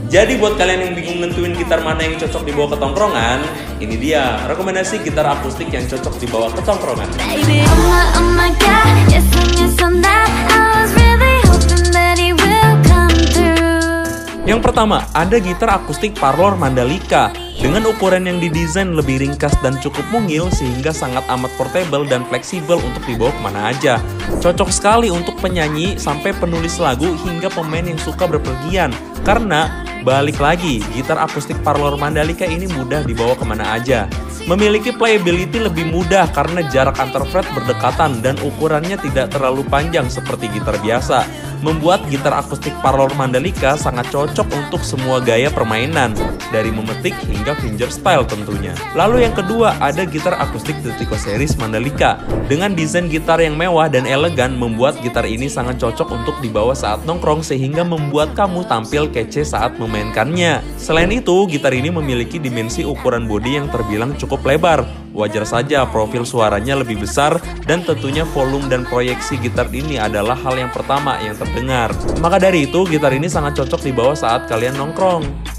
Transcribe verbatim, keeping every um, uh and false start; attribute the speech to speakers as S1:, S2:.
S1: Jadi buat kalian yang bingung nentuin gitar mana yang cocok dibawa ke tongkrongan, ini dia rekomendasi gitar akustik yang cocok dibawa ke tongkrongan. Baby, oh my, oh my God, yes, yes, yang pertama, ada gitar akustik Parlor Mandalika. Dengan ukuran yang didesain lebih ringkas dan cukup mungil sehingga sangat amat portable dan fleksibel untuk dibawa kemana aja. Cocok sekali untuk penyanyi sampai penulis lagu hingga pemain yang suka berpergian. Karena, balik lagi, gitar akustik Parlor Mandalika ini mudah dibawa kemana aja. Memiliki playability lebih mudah karena jarak antar fret berdekatan dan ukurannya tidak terlalu panjang seperti gitar biasa. Membuat gitar akustik Parlor Mandalika sangat cocok untuk semua gaya permainan, dari memetik hingga fingerstyle tentunya. Lalu yang kedua, ada gitar akustik Detico Series Mandalika. Dengan desain gitar yang mewah dan elegan, membuat gitar ini sangat cocok untuk dibawa saat nongkrong sehingga membuat kamu tampil kece saat memainkannya. Selain itu, gitar ini memiliki dimensi ukuran bodi yang terbilang cukup lebar. Wajar saja profil suaranya lebih besar dan tentunya volume dan proyeksi gitar ini adalah hal yang pertama yang terdengar. Maka dari itu, gitar ini sangat cocok dibawa saat kalian nongkrong.